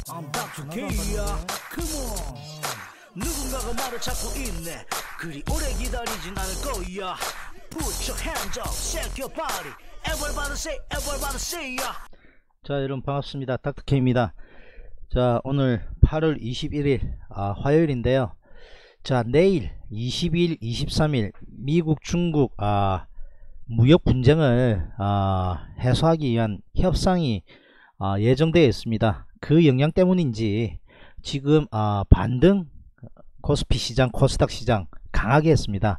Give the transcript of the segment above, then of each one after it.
I'm Dr. K야. Come on. 누군가가 나를 찾고 있네. 그리 오래 기다리진 않을 거야. Put your hands up, shake your body. Everybody say ya. 자, 여러분 반갑습니다. 닥터K입니다. 자, 오늘 8월 21일 화요일인데요. 자, 내일 20일 23일 미국 중국 무역 분쟁을 해소하기 위한 협상이 예정되어 있습니다. 그 영향 때문인지 지금 반등 코스피 시장, 코스닥 시장 강하게 했습니다.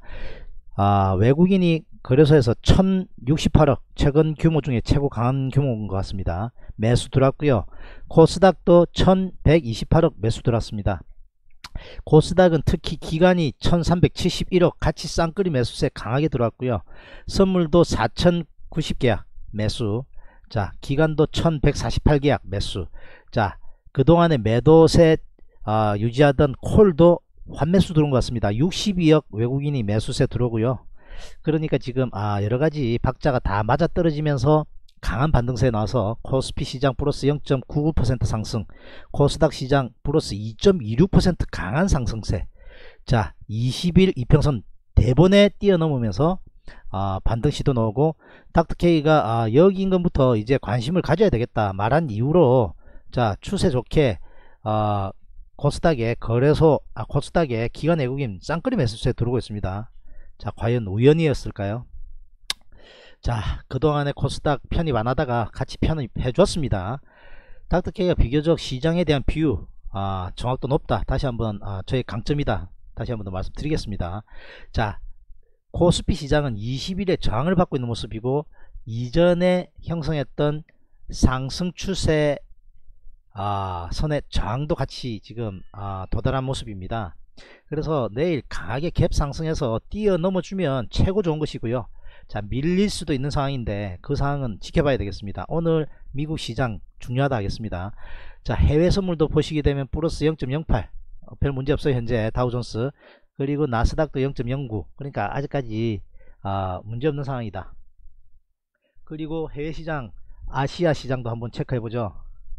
외국인이 거래소에서 1068억, 최근 규모 중에 최고 강한 규모인 것 같습니다. 매수 들어왔고요. 코스닥도 1128억 매수 들어왔습니다. 코스닥은 특히 기관이 1371억 같이 쌍끌이 매수세 강하게 들어왔고요. 선물도 4090계약 매수. 자, 기관도 1148계약 매수. 자, 그동안에 매도세 유지하던 콜도 환매수 들어온 것 같습니다. 62억 외국인이 매수세 들어오고요. 그러니까 지금 여러가지 박자가 다 맞아떨어지면서 강한 반등세에 나와서 코스피 시장 플러스 0.99% 상승, 코스닥 시장 플러스 2.26% 강한 상승세. 자, 20일 이평선 대번에 뛰어넘으면서 반등 시도 나오고, 닥터K가 여기 인근부터 이제 관심을 가져야 되겠다 말한 이후로 자, 추세 좋게 코스닥에 거래소 코스닥에 기관 외국인 쌍끌이 매수세 들어오고 있습니다. 자, 과연 우연이었을까요? 자, 그동안에 코스닥 편입 안 하다가 같이 편입해 줬습니다. 닥터K가 비교적 시장에 대한 비유 정확도 높다. 다시 한번 저의 강점이다. 다시 한번 더 말씀드리겠습니다. 자, 코스피 시장은 20일에 저항을 받고 있는 모습이고, 이전에 형성했던 상승 추세 선의 저항도 같이 지금 도달한 모습입니다. 그래서 내일 강하게 갭 상승해서 뛰어넘어 주면 최고 좋은 것이고요. 자, 밀릴 수도 있는 상황인데 그 상황은 지켜봐야 되겠습니다. 오늘 미국 시장 중요하다 하겠습니다. 자, 해외 선물도 보시게 되면 플러스 0.08, 별 문제 없어요. 현재 다우존스, 그리고 나스닥도 0.09, 그러니까 아직까지 문제 없는 상황이다. 그리고 해외 시장, 아시아 시장도 한번 체크해 보죠.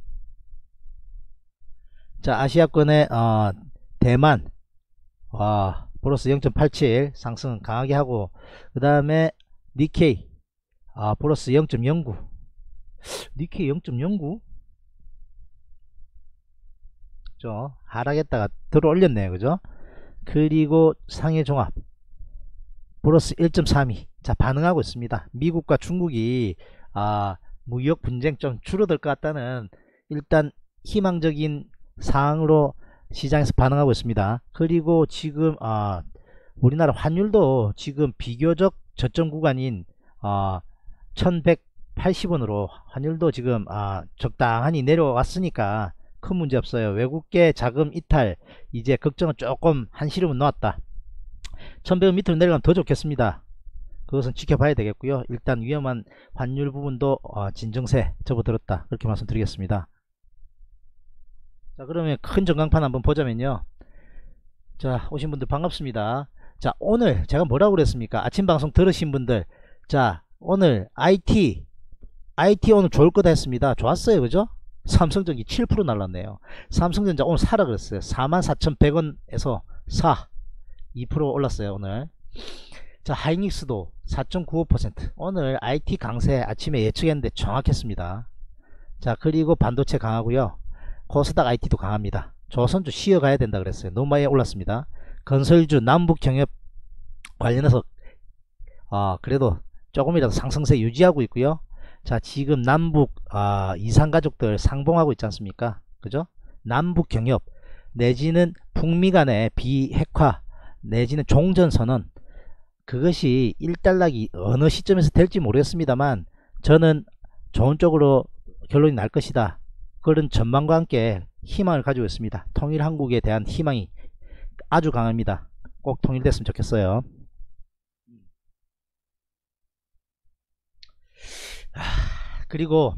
자, 아시아권의 대만 플러스 0.87 상승 강하게 하고, 그 다음에 니케이 플러스 0.09, 니케이 0.09 그죠? 하락했다가 들어 올렸네요. 그죠? 그리고 상해종합 플러스 1.32. 자, 반응하고 있습니다. 미국과 중국이 무역 분쟁 좀 줄어들 것 같다는 일단 희망적인 사항으로 시장에서 반응하고 있습니다. 그리고 지금 우리나라 환율도 지금 비교적 저점 구간인 1180원으로 환율도 지금 적당히 내려왔으니까 큰 문제 없어요. 외국계 자금 이탈 이제 걱정은 조금 한시름은 놓았다. 1100원 밑으로 내려가면 더 좋겠습니다. 그것은 지켜봐야 되겠고요. 일단 위험한 환율 부분도 진정세 접어들었다, 그렇게 말씀드리겠습니다. 자, 그러면 큰 전광판 한번 보자면요. 자, 오신 분들 반갑습니다. 자, 오늘 제가 뭐라고 그랬습니까? 아침 방송 들으신 분들, 자, 오늘 IT 오늘 좋을 거다 했습니다. 좋았어요. 그죠? 삼성전기 7% 날랐네요. 삼성전자 오늘 사라 그랬어요. 44,100원에서 2% 올랐어요 오늘. 자, 하이닉스도 4.95%. 오늘 IT 강세 아침에 예측했는데 정확했습니다. 자, 그리고 반도체 강하고요. 코스닥 IT도 강합니다. 조선주 쉬어가야 된다 그랬어요. 너무 많이 올랐습니다. 건설주 남북 경협 관련해서 그래도 조금이라도 상승세 유지하고 있고요. 자, 지금 남북 이산가족들 상봉하고 있지 않습니까? 그죠? 남북 경협 내지는 북미 간의 비핵화 내지는 종전선언, 그것이 일단락이 어느 시점에서 될지 모르겠습니다만 저는 좋은 쪽으로 결론이 날 것이다, 그런 전망과 함께 희망을 가지고 있습니다. 통일한국에 대한 희망이 아주 강합니다. 꼭 통일됐으면 좋겠어요. 그리고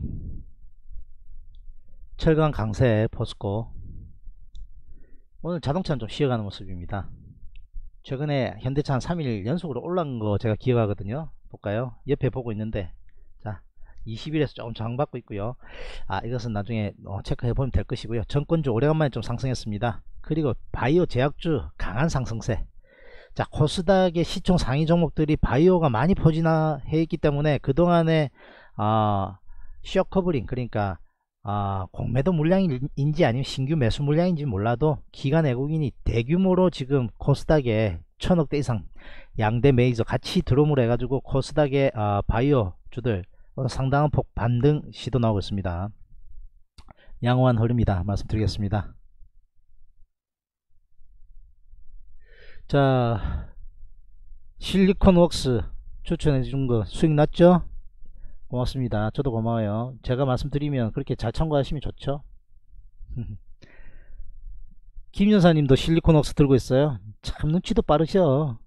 철강 강세 포스코 오늘 자동차는 좀 쉬어가는 모습입니다. 최근에 현대차 한 3일 연속으로 올라간 거 제가 기억하거든요. 볼까요? 옆에 보고 있는데, 자, 20일에서 조금 저항받고 있고요. 이것은 나중에 체크해 보면 될 것이고요. 정권주 오래간만에 좀 상승했습니다. 그리고 바이오 제약주 강한 상승세. 자, 코스닥의 시총 상위 종목들이 바이오가 많이 포진해 있기 때문에 그동안에 쇼 커버링, 그러니까 공매도 물량인지 아니면 신규 매수 물량인지 몰라도 기관 외국인이 대규모로 지금 코스닥에 1000억대 이상 양대 메이저 같이 들어오므로 해가지고 코스닥의 바이오 주들 상당한 폭 반등 시도 나오고 있습니다. 양호한 흐름이다 말씀드리겠습니다. 자, 실리콘웍스 추천해 준 거 수익 났죠? 고맙습니다. 저도 고마워요. 제가 말씀드리면 그렇게 잘 참고하시면 좋죠. 김연사님도 실리콘웍스 들고 있어요. 참 눈치도 빠르셔.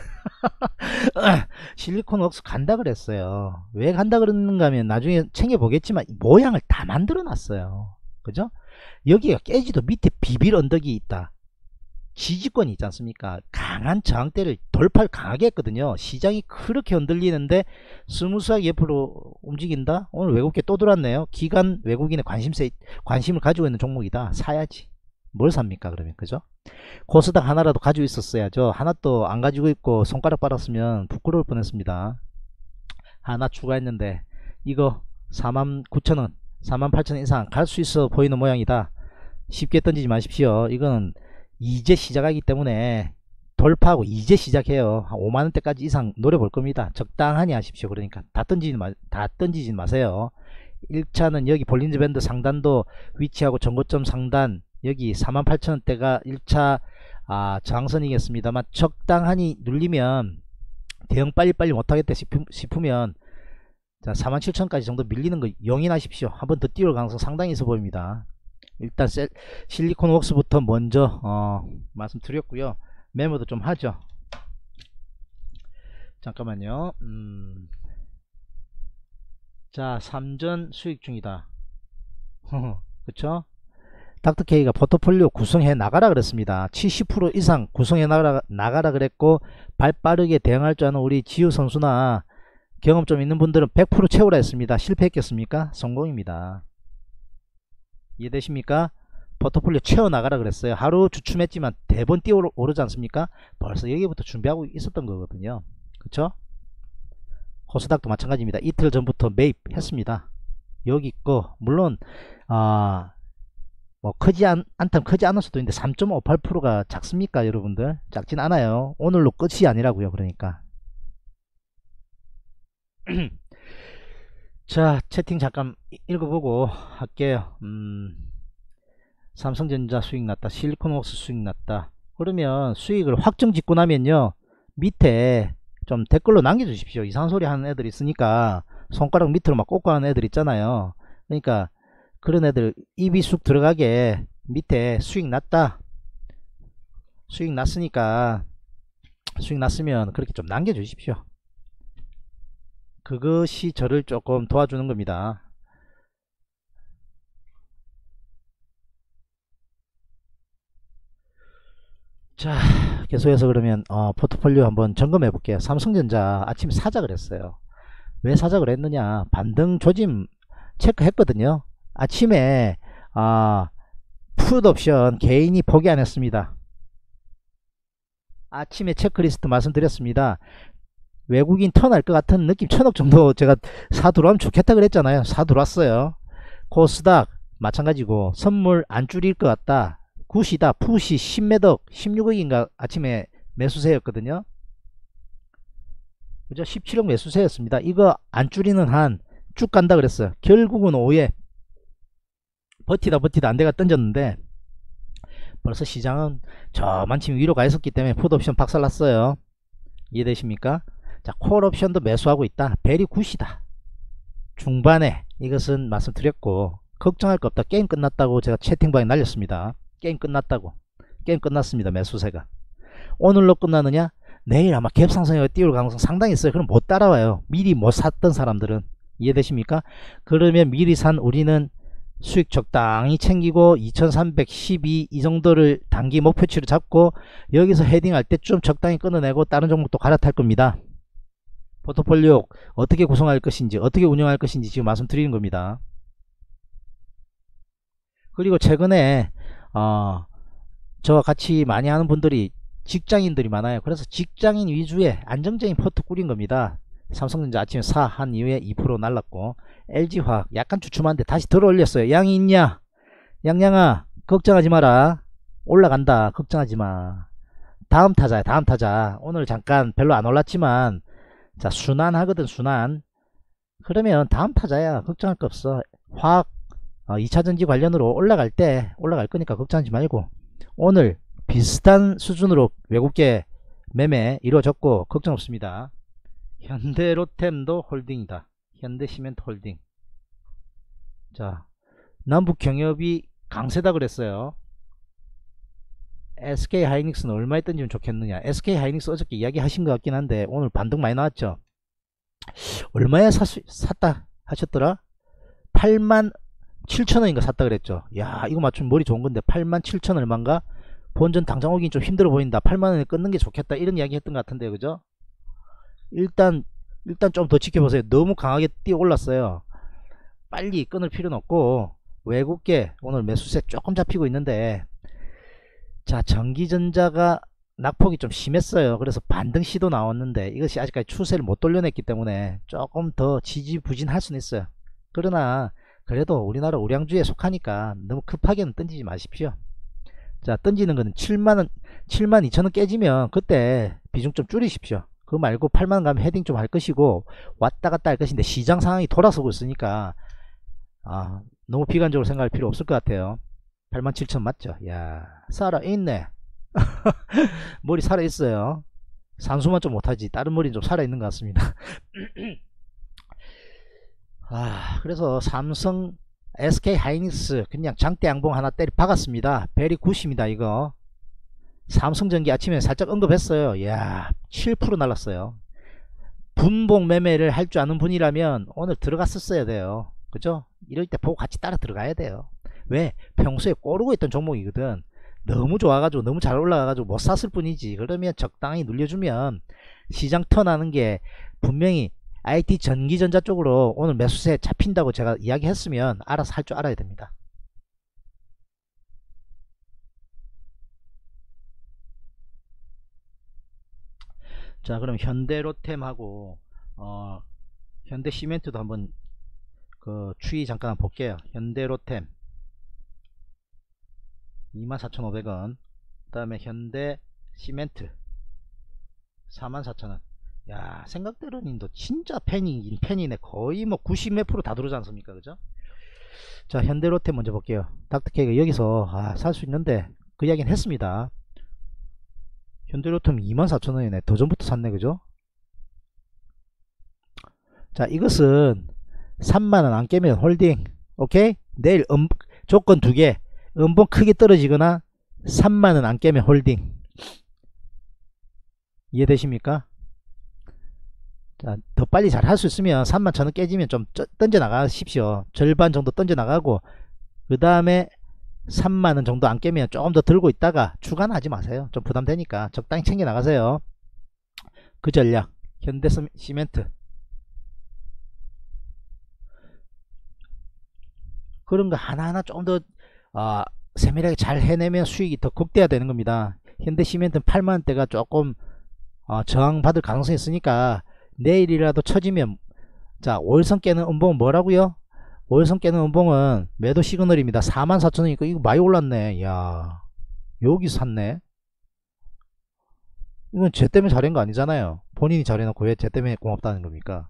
실리콘웍스 간다 그랬어요. 왜 간다 그러는가 하면 나중에 챙겨보겠지만 모양을 다 만들어 놨어요. 그죠? 여기가 깨지도 밑에 비빌 언덕이 있다. 지지권이 있지 않습니까? 강한 저항대를 돌파를 강하게 했거든요. 시장이 그렇게 흔들리는데 스무스하게 옆으로 움직인다? 오늘 외국계 또 들어왔네요. 기관 외국인의 관심을 가지고 있는 종목이다. 사야지. 뭘 삽니까 그러면? 그죠? 코스닥 하나라도 가지고 있었어야죠. 하나도 안 가지고 있고 손가락 빨았으면 부끄러울 뻔했습니다. 하나 추가했는데 이거 49,000원 48,000원 이상 갈 수 있어 보이는 모양이다. 쉽게 던지지 마십시오. 이건 이제 시작하기 때문에 돌파하고 이제 시작해요. 한 5만원대까지 이상 노려볼 겁니다. 적당하니 하십시오. 그러니까 다 던지지 마세요. 1차는 여기 볼린저 밴드 상단도 위치하고 전고점 상단 여기 48,000원대가 1차 저항선이겠습니다만 적당하니 눌리면 대응 빨리빨리 못하겠다 싶으면 자 47,000원까지 정도 밀리는 거 용인하십시오. 한번 더 띄울 가능성 상당히 있어 보입니다. 일단 실리콘웍스부터 먼저 말씀드렸고요. 메모도 좀 하죠. 잠깐만요. 자, 3전 수익 중이다. 그쵸? 닥터케이가 포트폴리오 구성해 나가라 그랬습니다. 70% 이상 구성해 나가라 그랬고 발 빠르게 대응할 줄 아는 우리 지우 선수나 경험 좀 있는 분들은 100% 채우라 했습니다. 실패했겠습니까? 성공입니다. 이해되십니까? 포트폴리오 채워나가라 그랬어요. 하루 주춤했지만 대번 뛰어오르지 않습니까? 벌써 여기부터 준비하고 있었던 거거든요. 그쵸? 코스닥도 마찬가지입니다. 이틀 전부터 매입했습니다. 여기 있고 물론 뭐 크지 않다면 크지 않을 수도 있는데 3.58%가 작습니까 여러분들? 작진 않아요. 오늘로 끝이 아니라고요. 그러니까 자, 채팅 잠깐 읽어보고 할게요. 삼성전자 수익 났다, 실리콘웍스 수익 났다. 그러면 수익을 확정 짓고 나면요 밑에 좀 댓글로 남겨주십시오. 이상한 소리 하는 애들 있으니까 손가락 밑으로 막 꽂고 하는 애들 있잖아요. 그러니까 그런 애들 입이 쑥 들어가게 밑에 수익 났다, 수익 났으니까 수익 났으면 그렇게 좀 남겨주십시오. 그것이 저를 조금 도와주는 겁니다. 자, 계속해서 그러면 포트폴리오 한번 점검해 볼게요. 삼성전자 아침에 사자 그랬어요. 왜 사자 그랬느냐, 반등 조짐 체크했거든요. 아침에 풋옵션 개인이 포기 안 했습니다. 아침에 체크리스트 말씀드렸습니다. 외국인 턴할 것 같은 느낌, 1000억 정도 제가 사 들어오면 좋겠다 그랬잖아요. 사 들어왔어요. 코스닥 마찬가지고 선물 안 줄일 것 같다, 굿이다, 풋이 10매덕 16억인가 아침에 매수세였거든요. 그죠? 17억 매수세였습니다. 이거 안 줄이는 한 쭉 간다 그랬어요. 결국은 오후에 버티다 안돼가 던졌는데 벌써 시장은 저만큼 위로 가 있었기 때문에 풋옵션 박살났어요. 이해되십니까? 자, 콜옵션도 매수하고 있다. 베리 굿이다. 중반에 이것은 말씀드렸고 걱정할 거 없다. 게임 끝났다고 제가 채팅방에 날렸습니다. 게임 끝났다고. 게임 끝났습니다. 매수세가. 오늘로 끝나느냐? 내일 아마 갭상승에 띄울 가능성 상당히 있어요. 그럼 못 따라와요. 미리 못 샀던 사람들은. 이해되십니까? 그러면 미리 산 우리는 수익 적당히 챙기고 2312 이 정도를 단기 목표치로 잡고 여기서 헤딩할 때 좀 적당히 끊어내고 다른 종목도 갈아탈 겁니다. 포트폴리오 어떻게 구성할 것인지, 어떻게 운영할 것인지 지금 말씀드리는 겁니다. 그리고 최근에 저와 같이 많이 하는 분들이 직장인들이 많아요. 그래서 직장인 위주의 안정적인 포트 꾸린 겁니다. 삼성전자 아침에 4 한 이후에 2% 날랐고, LG화학 약간 주춤한데 다시 들어 올렸어요. 양이 있냐? 양양아 걱정하지 마라. 올라간다. 걱정하지 마. 다음 타자야, 다음 타자. 오늘 잠깐 별로 안 올랐지만 자, 순환하거든, 순환. 그러면 다음 타자야. 걱정할 거 없어. 화학 2차전지 관련으로 올라갈 때 올라갈 거니까 걱정하지 말고, 오늘 비슷한 수준으로 외국계 매매 이루어졌고 걱정 없습니다. 현대로템도 홀딩이다. 현대시멘트 홀딩. 자, 남북 경협이 강세다 그랬어요. SK하이닉스는 얼마 했던지면 좋겠느냐. SK하이닉스 어저께 이야기 하신 것 같긴 한데 오늘 반등 많이 나왔죠. 얼마에 샀다 하셨더라? 87,000원인가 샀다 그랬죠. 야, 이거 맞추면 머리 좋은 건데 87,000 얼마인가? 본전 당장 오긴 좀 힘들어 보인다. 8만원에 끊는 게 좋겠다. 이런 이야기 했던 것 같은데, 그죠? 일단 좀 더 지켜보세요. 너무 강하게 뛰어 올랐어요. 빨리 끊을 필요는 없고, 외국계 오늘 매수세 조금 잡히고 있는데, 자, 전기전자가 낙폭이 좀 심했어요. 그래서 반등 시도 나왔는데 이것이 아직까지 추세를 못 돌려냈기 때문에 조금 더 지지부진할 수는 있어요. 그러나 그래도 우리나라 우량주에 속하니까 너무 급하게는 던지지 마십시오. 자, 던지는 거는 72,000원 깨지면 그때 비중 좀 줄이십시오. 그거 말고 8만원 가면 헤딩 좀 할 것이고 왔다 갔다 할 것인데 시장 상황이 돌아서고 있으니까 너무 비관적으로 생각할 필요 없을 것 같아요. 87,000 맞죠? 야, 살아있네. 머리 살아있어요. 산수만 좀 못하지 다른 머리는 좀 살아있는 것 같습니다. 그래서 삼성 SK하이닉스 그냥 장대 양봉 하나 때리 박았습니다. 베리 굿입니다. 이거 삼성전기 아침에 살짝 언급했어요. 야, 7% 날랐어요. 분봉 매매를 할 줄 아는 분이라면 오늘 들어갔었어야 돼요. 그죠? 이럴 때 보고 같이 따라 들어가야 돼요. 왜? 평소에 꼬르고 있던 종목이거든. 너무 좋아가지고 너무 잘 올라가가지고 못 샀을 뿐이지. 그러면 적당히 눌려주면 시장 턴하는 게 분명히 IT 전기전자 쪽으로 오늘 매수세 잡힌다고 제가 이야기했으면 알아서 할 줄 알아야 됩니다. 자, 그럼 현대로템하고 현대시멘트도 한번 추이 잠깐 볼게요. 현대로템 24,500원, 그 다음에 현대시멘트 44,000원. 야, 생각대로는 너 진짜 팬이긴 팬이네. 거의 뭐 90 몇 프로 다 들어오지 않습니까? 그죠? 자, 현대로템 먼저 볼게요. 닥터케이가 여기서 살 수 있는데 그 이야기는 했습니다. 현대로템 24,000원이네 더 전부터 샀네. 그죠? 자, 이것은 3만원 안 깨면 홀딩. 오케이? 내일 조건 두 개. 음봉 크게 떨어지거나 3만원 안 깨면 홀딩. 이해되십니까? 자, 더 빨리 잘 할 수 있으면 31,000원 깨지면 좀 던져 나가십시오. 절반 정도 던져 나가고 그 다음에 3만원 정도 안 깨면 조금 더 들고 있다가 추가는 하지 마세요. 좀 부담되니까 적당히 챙겨 나가세요. 그 전략 현대시멘트 그런 거 하나하나 좀 더 세밀하게 잘 해내면 수익이 더 극대화 되는 겁니다. 현대시멘트는 8만원대가 조금 저항받을 가능성이 있으니까 내일이라도 쳐지면, 자, 5일선 깨는 음봉은 뭐라고요? 5일선 깨는 음봉은 매도 시그널입니다. 44,000원이니까 이거 많이 올랐네. 야, 여기 샀네. 이건 쟤 때문에 잘한 거 아니잖아요. 본인이 잘해놓고 왜 쟤 때문에 고맙다는 겁니까?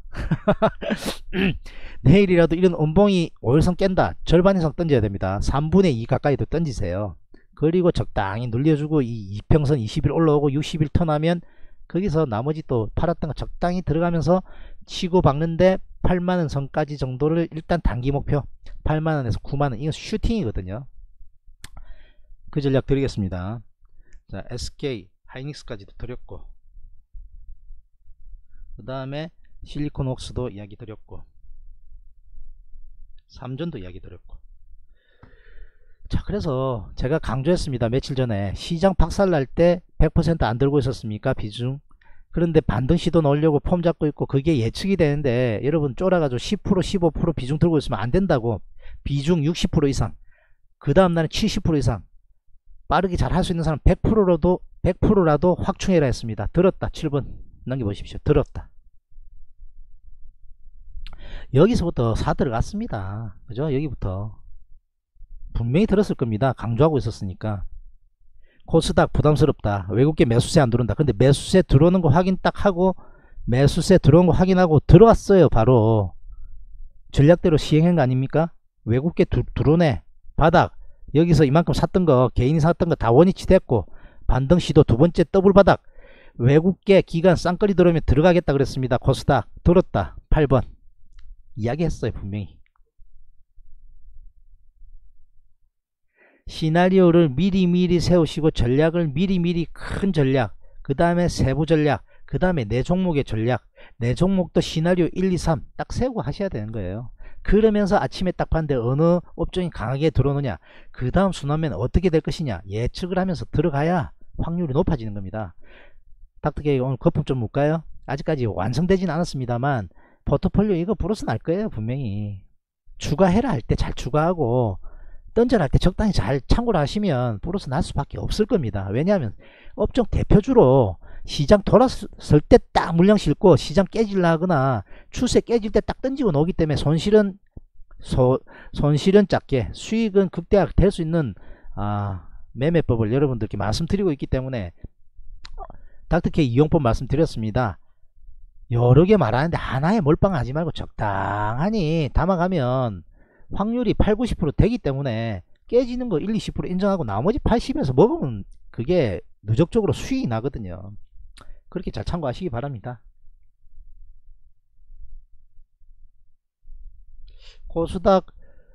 내일이라도 이런 음봉이 5일선 깬다. 절반 이상 던져야 됩니다. 3분의 2 가까이도 던지세요. 그리고 적당히 눌려주고 이 이평선 20일 올라오고 60일 턴하면 거기서 나머지 또 팔았던 거 적당히 들어가면서 치고 박는데 8만원 선까지 정도를 일단 단기 목표 8만원에서 9만원. 이건 슈팅이거든요. 그 전략 드리겠습니다. 자, SK 하이닉스까지도 드렸고 그 다음에 실리콘웍스도 이야기 드렸고 삼전도 이야기 드렸고. 자, 그래서 제가 강조했습니다. 며칠 전에 시장 박살날 때 100% 안 들고 있었습니까? 비중 그런데 반등 시도 넣으려고 폼 잡고 있고 그게 예측이 되는데 여러분 쫄아가지고 10% 15% 비중 들고 있으면 안 된다고. 비중 60% 이상, 그 다음날은 70% 이상 빠르게 잘 할 수 있는 사람 100%라도 확충해라 했습니다. 들었다. 7번 넘겨보십시오. 들었다. 여기서부터 사 들어갔습니다. 그죠? 여기부터 분명히 들었을 겁니다. 강조하고 있었으니까. 코스닥 부담스럽다. 외국계 매수세 안 들어온다. 근데 매수세 들어오는 거 확인 딱 하고 매수세 들어온 거 확인하고 들어왔어요. 바로 전략대로 시행한 거 아닙니까? 외국계 들어오네. 바닥 여기서 이만큼 샀던 거, 개인이 샀던 거 다 원위치 됐고 반등 시도 두 번째 더블 바닥. 외국계 기관 쌍끌이 들어오면 들어가겠다 그랬습니다. 코스닥 들었다. 8번 이야기했어요. 분명히. 시나리오를 미리미리 세우시고 전략을 미리미리 큰 전략, 그 다음에 세부 전략, 그 다음에 내 종목의 전략, 내 종목도 시나리오 1, 2, 3 딱 세우고 하셔야 되는 거예요. 그러면서 아침에 딱 봤는데 어느 업종이 강하게 들어오느냐, 그 다음 순환매는 어떻게 될 것이냐 예측을 하면서 들어가야 확률이 높아지는 겁니다. 닥터케이 오늘 거품 좀 묻까요? 아직까지 완성되진 않았습니다만 포트폴리오 이거 플러스 날 거예요. 분명히 추가해라 할 때 잘 추가하고 던져라 할 때 적당히 잘 참고를 하시면 플러스 날 수밖에 없을 겁니다. 왜냐하면 업종 대표주로 시장 돌았을 때 딱 물량 싣고 시장 깨질라 하거나 추세 깨질 때 딱 던지고 나오기 때문에 손실은 작게 수익은 극대화 될 수 있는 매매법을 여러분들께 말씀드리고 있기 때문에 닥터케이 이용법 말씀드렸습니다. 여러 개 말하는데 하나에 몰빵하지 말고 적당하니 담아가면 확률이 8, 90% 되기 때문에 깨지는 거 1, 20% 인정하고 나머지 80에서 먹으면 그게 누적적으로 수익이 나거든요. 그렇게 잘 참고하시기 바랍니다. 코스닥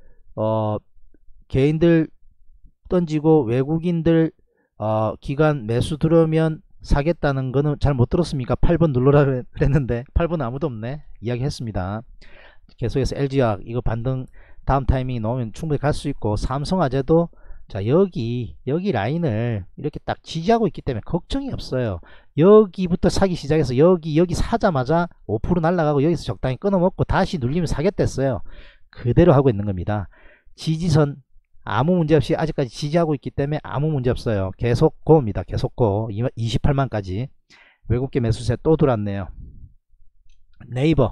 개인들 던지고 외국인들 기관 매수 들어오면 사겠다는 거는 잘 못 들었습니까? 8번 눌러라 그랬는데 8번 아무도 없네. 이야기 했습니다. 계속해서 LG화학 이거 반등 다음 타이밍이 나오면 충분히 갈 수 있고, 삼성화재도 자 여기 라인을 이렇게 딱 지지하고 있기 때문에 걱정이 없어요. 여기부터 사기 시작해서 여기 사자마자 5% 날라가고 여기서 적당히 끊어먹고 다시 눌리면 사겠댔어요. 그대로 하고 있는 겁니다. 지지선 아무 문제 없이 아직까지 지지하고 있기 때문에 아무 문제 없어요. 계속 고입니다. 계속 고 28만까지. 외국계 매수세 또 들어왔네요. 네이버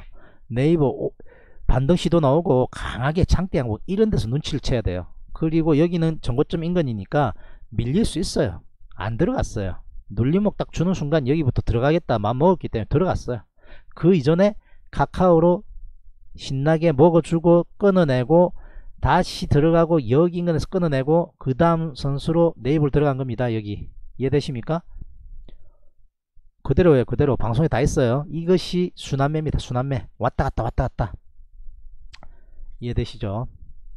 반등 시도 나오고 강하게 장대 항목 이런 데서 눈치를 채야 돼요. 그리고 여기는 전고점 인근이니까 밀릴 수 있어요. 안 들어갔어요. 눌림목 딱 주는 순간 여기부터 들어가겠다 마음 먹었기 때문에 들어갔어요. 그 이전에 카카오로 신나게 먹어주고 끊어내고 다시 들어가고 여기 인근에서 끊어내고 그 다음 선수로 네이버로 들어간 겁니다. 여기 이해되십니까? 그대로예요. 그대로 방송에 다 있어요. 이것이 순환매입니다. 순환매 왔다 갔다 이해되시죠?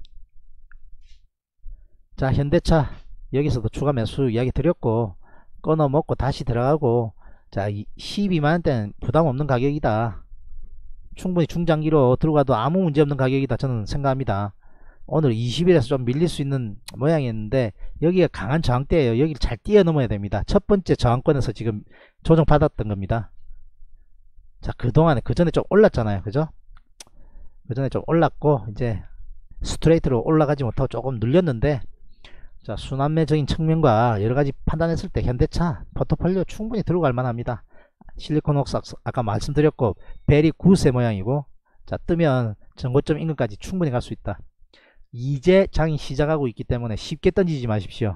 자 현대차 여기서도 추가 매수 이야기 드렸고 끊어먹고 다시 들어가고, 자 12만원대는 부담없는 가격이다. 충분히 중장기로 들어가도 아무 문제없는 가격이다 저는 생각합니다. 오늘 20일에서 좀 밀릴 수 있는 모양이었는데 여기가 강한 저항대예요. 여기를 잘 뛰어넘어야 됩니다. 첫 번째 저항권에서 지금 조정받았던 겁니다. 자 그동안에 그 전에 좀 올랐잖아요. 그죠? 그 전에 좀 올랐고 이제 스트레이트로 올라가지 못하고 조금 눌렸는데, 자 순환매적인 측면과 여러가지 판단했을 때 현대차 포트폴리오 충분히 들어갈 만합니다. 실리콘 옥삭 아까 말씀드렸고 베리 9세 모양이고, 자 뜨면 전고점 인근까지 충분히 갈 수 있다. 이제 장이 시작하고 있기 때문에 쉽게 던지지 마십시오.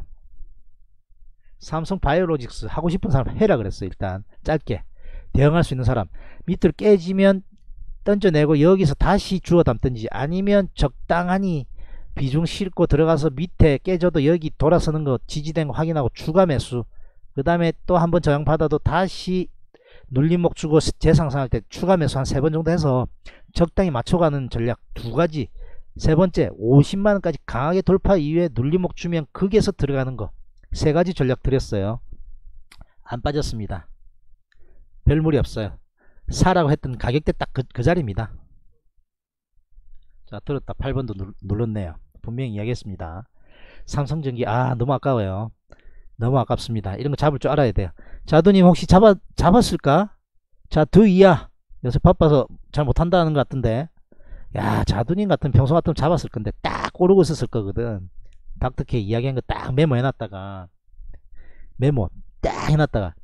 삼성 바이오로직스 하고 싶은 사람 해라 그랬어요. 일단 짧게 대응할 수 있는 사람 밑으로 깨지면 던져내고 여기서 다시 주워 담든지, 아니면 적당하니 비중 싣고 들어가서 밑에 깨져도 여기 돌아서는 거 지지된 거 확인하고 추가 매수, 그 다음에 또 한번 저항 받아도 다시 눌림목 주고 재상승할 때 추가 매수 한 3번 정도 해서 적당히 맞춰가는 전략 두 가지. 세 번째 50만원까지 강하게 돌파 이후에 눌림목 주면 거기에서 들어가는 거, 세 가지 전략 드렸어요. 안 빠졌습니다. 별 무리 없어요. 사라고 했던 가격대 딱 그 자리입니다. 자 들었다. 8번도 눌렀네요. 분명히 이야기했습니다. 삼성전기 너무 아까워요. 너무 아깝습니다. 이런 거 잡을 줄 알아야 돼요. 자두님 혹시 잡았을까? 자, 드이야. 요새 바빠서 잘 못한다는 것 같던데. 야, 자두님 같은 평소 같으면 잡았을 건데 딱 고르고 있었을 거거든. 닥터케이 이야기한 거 딱 메모해놨다가 메모 딱 해놨다가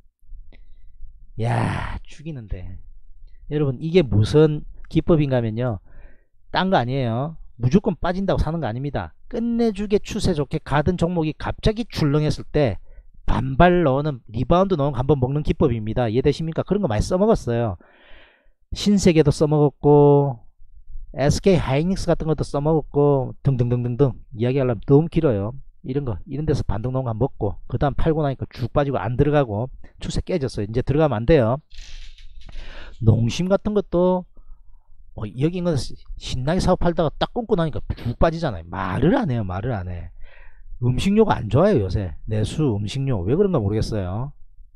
야, 죽이는데. 여러분, 이게 무슨 기법인가 하면요, 딴 거 아니에요. 무조건 빠진다고 사는 거 아닙니다. 끝내주게 추세 좋게 가던 종목이 갑자기 출렁했을 때 반발 넣는, 리바운드 넣은 거 한번 먹는 기법입니다. 이해되십니까? 그런 거 많이 써먹었어요. 신세계도 써먹었고 SK 하이닉스 같은 것도 써먹었고 등등등등등. 이야기하려면 너무 길어요. 이런 거, 이런 데서 반등 넣은 거 먹고 그 다음 팔고 나니까 쭉 빠지고 안 들어가고 추세 깨졌어요. 이제 들어가면 안 돼요. 농심 같은 것도 여기 있는 신나게 사업하다가 딱 끊고 나니까 쭉 빠지잖아요. 말을 안 해요. 말을 안 해. 음식료가 안 좋아요. 요새 내수 음식료 왜 그런가 모르겠어요.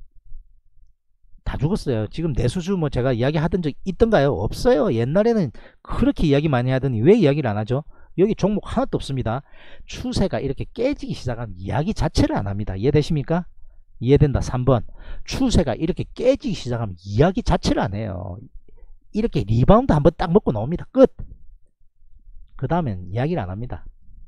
다 죽었어요. 지금 내수주 뭐 제가 이야기 하던 적 있던가요? 없어요. 옛날에는 그렇게 이야기 많이 하더니 왜 이야기를 안 하죠? 여기 종목 하나도 없습니다. 추세가 이렇게 깨지기 시작하면 이야기 자체를 안 합니다. 이해되십니까? 이해된다. 3번. 추세가 이렇게 깨지기 시작하면 이야기 자체를 안 해요. 이렇게 리바운드 한번 딱 먹고 나옵니다. 끝. 그 다음엔 이야기를 안 합니다.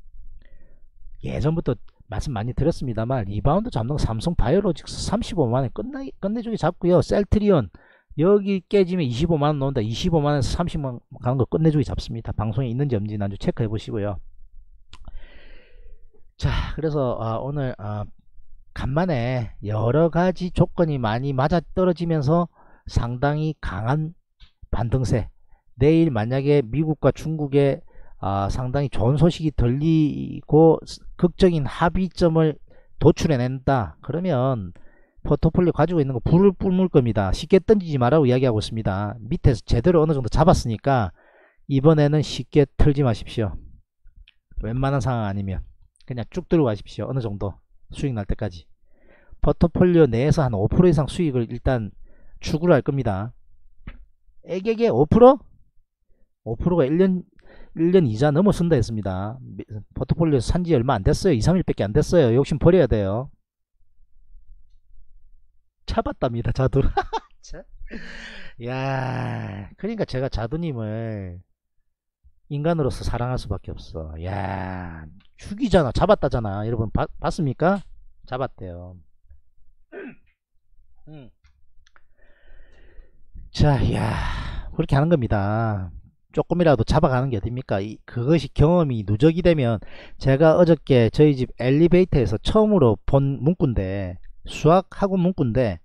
예전부터 말씀 많이 드렸습니다만 리바운드 잡는 거 삼성 바이오로직스 35만원 끝내주기 잡고요. 셀트리온 여기 깨지면 25만원 나온다. 25만원에서 30만원 가는 거 끝내주기 잡습니다. 방송에 있는지 없는지 나중에 체크해 보시고요. 자, 그래서 오늘 간만에 여러가지 조건이 많이 맞아 떨어지면서 상당히 강한 반등세. 내일 만약에 미국과 중국의 상당히 좋은 소식이 들리고 극적인 합의점을 도출해낸다. 그러면 포트폴리오 가지고 있는 거 불을 뿜을 겁니다. 쉽게 던지지 말라고 이야기하고 있습니다. 밑에서 제대로 어느 정도 잡았으니까 이번에는 쉽게 털지 마십시오. 웬만한 상황 아니면 그냥 쭉 들고 가십시오. 어느 정도 수익 날 때까지. 포트폴리오 내에서 한 5% 이상 수익을 일단 추구를 할 겁니다. 애게게 5%? 5%가 1년 이자 넘어선다 했습니다. 포트폴리오에서 산지 얼마 안 됐어요. 2, 3일밖에 안 됐어요. 욕심 버려야 돼요. 잡았답니다. 자두. 야, 그러니까 제가 자두님을 인간으로서 사랑할 수밖에 없어. 야, 죽이잖아. 잡았다잖아. 여러분 봤습니까? 잡았대요. 자, 야, 그렇게 하는 겁니다. 조금이라도 잡아가는 게 어딥니까? 그것이 경험이 누적이 되면, 제가 어저께 저희 집 엘리베이터에서 처음으로 본 문구인데, 수학학원 문구인데,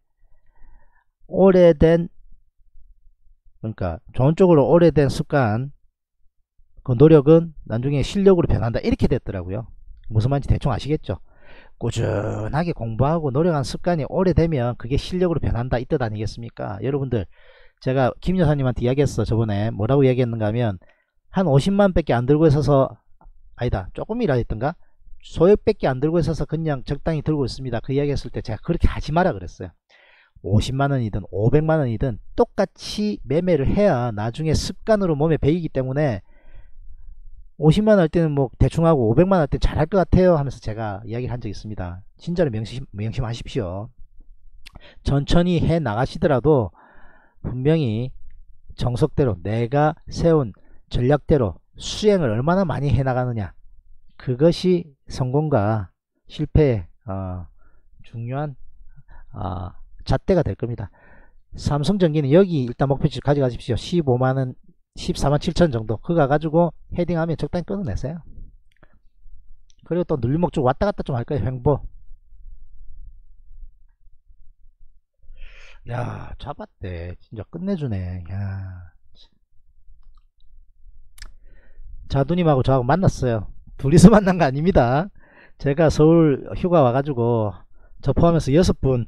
오래된, 그러니까 좋은 쪽으로 오래된 습관, 그 노력은 나중에 실력으로 변한다, 이렇게 됐더라고요. 무슨 말인지 대충 아시겠죠? 꾸준하게 공부하고 노력한 습관이 오래되면 그게 실력으로 변한다, 이 뜻 아니겠습니까? 여러분들, 제가 김 여사님한테 이야기했어. 저번에 뭐라고 이야기했는가 하면, 한 50만 밖에 안 들고 있어서, 아니다, 조금이라 했던가, 소액 밖에 안 들고 있어서 그냥 적당히 들고 있습니다. 그 이야기 했을 때 제가 그렇게 하지 마라 그랬어요. 50만원이든 500만원이든 똑같이 매매를 해야 나중에 습관으로 몸에 배이기 때문에, 50만원 할 때는 뭐 대충 하고 500만원 할 때는 잘할 것 같아요 하면서 제가 이야기를 한 적이 있습니다. 진짜로 명심하십시오. 천천히 해 나가시더라도 분명히 정석대로 내가 세운 전략대로 수행을 얼마나 많이 해 나가느냐, 그것이 성공과 실패의 중요한 잣대가 될 겁니다. 삼성전기는 여기 일단 목표치 가져가십시오. 15만원 14만 7천 정도 그거 가가지고 헤딩하면 적당히 끊어내세요. 그리고 또 눌림목 쪽 왔다갔다 좀 할까요? 횡보. 야, 잡았대. 진짜 끝내주네. 야, 자두님하고 저하고 만났어요. 둘이서 만난 거 아닙니다. 제가 서울 휴가 와가지고 저 포함해서 6분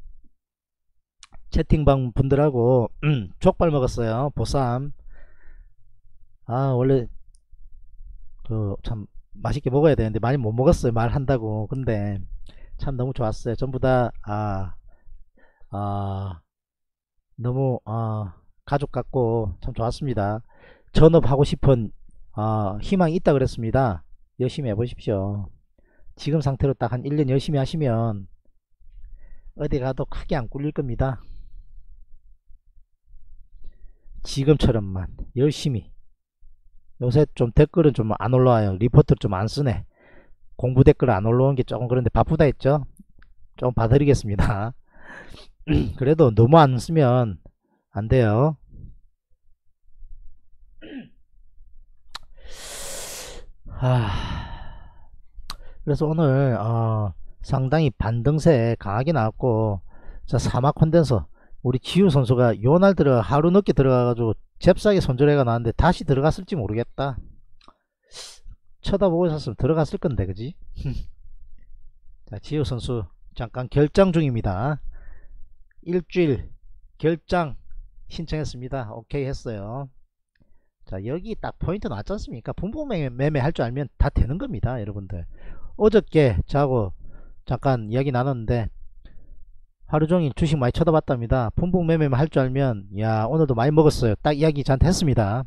채팅방 분들하고 족발 먹었어요. 보쌈. 원래 그 참 맛있게 먹어야 되는데 많이 못 먹었어요. 말한다고. 근데 참 너무 좋았어요. 전부 다 너무 가족 같고 참 좋았습니다. 전업하고 싶은 희망이 있다 그랬습니다. 열심히 해보십시오. 지금 상태로 딱 한 1년 열심히 하시면 어디 가도 크게 안 꿀릴 겁니다. 지금처럼만 열심히. 요새 좀 댓글은 좀 안 올라와요. 리포트를 좀 안 쓰네. 공부 댓글 안 올라오는 게 조금 그런데 바쁘다 했죠. 좀 봐드리겠습니다. 그래도 너무 안 쓰면 안 돼요. 그래서 오늘 상당히 반등세 강하게 나왔고, 자, 사막 콘덴서 우리 지우 선수가 요날 하루 늦게 들어가가지고 잽싸게 손절해가 나왔는데 다시 들어갔을지 모르겠다. 쳐다보고 있었으면 들어갔을 건데, 그지? 자, 지우 선수 잠깐 결장 중입니다. 일주일 결장 신청했습니다. 오케이 했어요. 자, 여기 딱 포인트 나왔지 않습니까? 분봉매매 할 줄 알면 다 되는 겁니다, 여러분들. 어저께 자고 잠깐 이야기 나눴는데 하루종일 주식 많이 쳐다봤답니다. 분봉매매만 할 줄 알면, 야, 오늘도 많이 먹었어요. 딱 이야기 저한테 했습니다.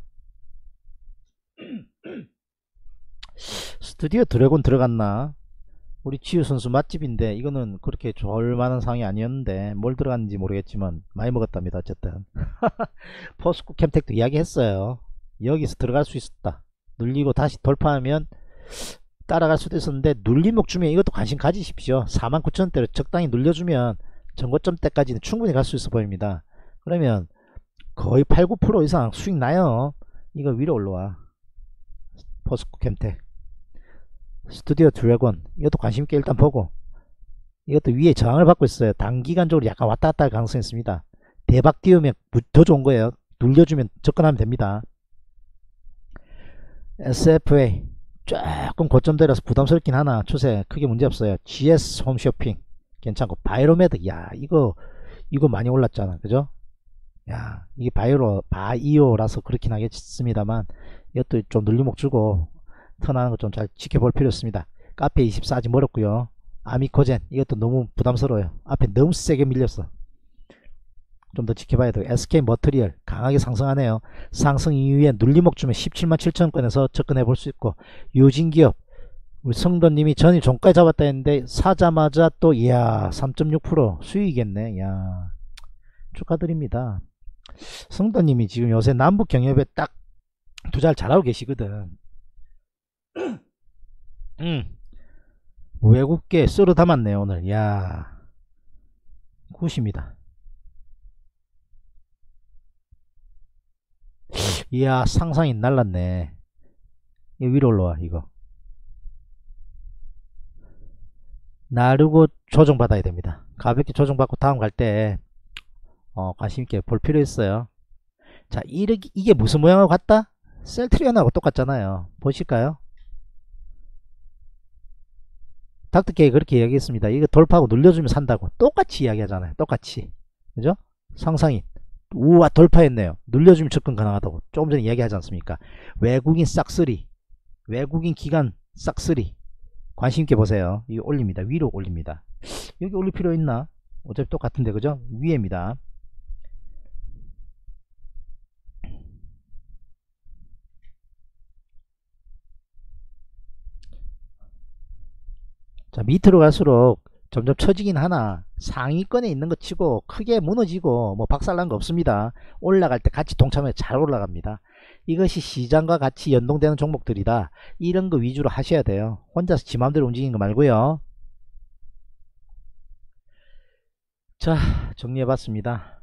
스튜디오 드래곤 들어갔나? 우리 지우 선수 맛집인데 이거는 그렇게 좋을 만한 상황이 아니었는데 뭘 들어갔는지 모르겠지만 많이 먹었답니다. 어쨌든 포스코 캠텍도 이야기했어요. 여기서 들어갈 수 있었다. 눌리고 다시 돌파하면 따라갈 수도 있었는데, 눌림목 주면 이것도 관심 가지십시오. 49,000원대로 적당히 눌려주면 전고점 때까지는 충분히 갈 수 있어 보입니다. 그러면 거의 8, 9% 이상 수익 나요. 이거 위로 올라와. 포스코 캠텍, 스튜디오 드래곤, 이것도 관심있게 일단 보고, 이것도 위에 저항을 받고 있어요. 단기간적으로 약간 왔다갔다 할 가능성이 있습니다. 대박 띄우면 더 좋은 거예요. 눌려주면 접근하면 됩니다. SFA 조금 고점대라서 부담스럽긴 하나 추세 크게 문제없어요. GS 홈쇼핑 괜찮고, 바이로메드, 야, 이거 많이 올랐잖아, 그죠? 야, 이게 바이오라서 그렇긴 하겠습니다만 이것도 좀 눌림목 주고 턴하는 거 좀 잘 지켜볼 필요 있습니다. 카페 24 아직 멀었고요. 아미코젠 이것도 너무 부담스러워요. 앞에 너무 세게 밀렸어. 좀 더 지켜봐야 돼요. SK 머트리얼 강하게 상승하네요. 상승 이후에 눌림목 주면 177,000원권에서 접근해 볼 수 있고, 유진기업 우리 성도님이 전일 종가에 잡았다 했는데 사자마자 또 이야 3.6% 수익이겠네. 이야, 축하드립니다. 성도님이 지금 요새 남북 경협에 딱 투자를 잘하고 계시거든. 외국계 썰어 담았네요 오늘. 야, 굿입니다. 이야, 상상이 날랐네. 이거 위로 올라와. 이거 나르고 조정받아야 됩니다. 가볍게 조정받고 다음 갈 때 관심있게 볼 필요 있어요. 자, 이게 무슨 모양하고 같다? 셀트리온하고 똑같잖아요. 보실까요? 닥터케이 그렇게 이야기했습니다. 이거 돌파하고 눌려주면 산다고 똑같이 이야기하잖아요. 똑같이, 그죠? 상상이 우와 돌파했네요. 눌려주면 접근 가능하다고 조금 전에 이야기하지 않습니까? 외국인 싹쓸이, 외국인 기관 싹쓸이 관심있게 보세요. 이거 올립니다. 위로 올립니다. 여기 올릴 필요 있나? 어차피 똑같은데, 그죠? 위에입니다. 자, 밑으로 갈수록 점점 처지긴 하나 상위권에 있는 것 치고 크게 무너지고 뭐 박살난 거 없습니다. 올라갈 때 같이 동참해 잘 올라갑니다. 이것이 시장과 같이 연동되는 종목들이다. 이런 거 위주로 하셔야 돼요. 혼자서 지 맘대로 움직이는 거 말고요. 자, 정리해 봤습니다.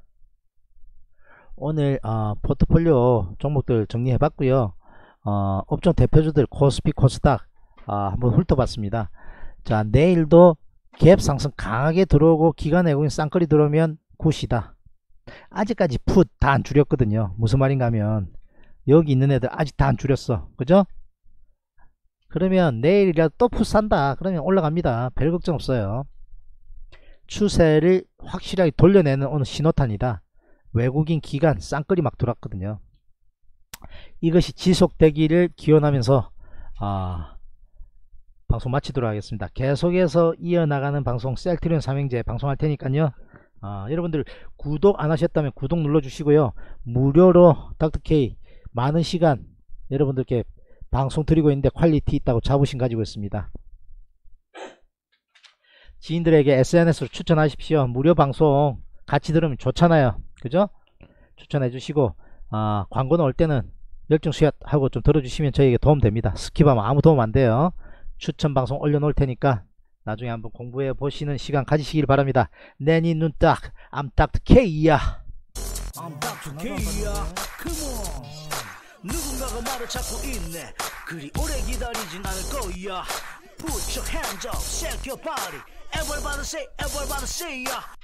오늘 포트폴리오 종목들 정리해 봤고요. 업종 대표주들 코스피 코스닥 한번 훑어봤습니다. 자, 내일도 갭 상승 강하게 들어오고 기관 외국인 쌍끌이 들어오면 굿이다. 아직까지 풋 다 안 줄였거든요. 무슨 말인가 하면 여기 있는 애들 아직 다 안 줄였어, 그죠? 그러면 내일이라도 또 풋 산다 그러면 올라갑니다. 별 걱정 없어요. 추세를 확실하게 돌려내는 오늘 신호탄이다. 외국인 기관 쌍끌이 막 들어왔거든요. 이것이 지속되기를 기원하면서 방송 마치도록 하겠습니다. 계속해서 이어나가는 방송 셀트리온 삼형제 방송할 테니까요. 여러분들 구독 안 하셨다면 구독 눌러 주시고요. 무료로 닥터케이 많은 시간 여러분들께 방송 드리고 있는데 퀄리티 있다고 자부심 가지고 있습니다. 지인들에게 SNS로 추천하십시오. 무료 방송 같이 들으면 좋잖아요, 그죠? 추천해 주시고 광고 나올 때는 열정수얏 하고 좀 들어주시면 저에게 도움 됩니다. 스킵하면 아무 도움 안 돼요. 추천 방송 올려놓을 테니까 나중에 한번 공부해 보시는 시간 가지시길 바랍니다. 내니 눈딱 I'm Dr. K야. I'm Dr. K야. Come on. 누군가가 말을 찾고 있네. 그리 오래 기다리진 않을 거야. Put your hands up, shake your body. Everybody say, everybody say, yeah.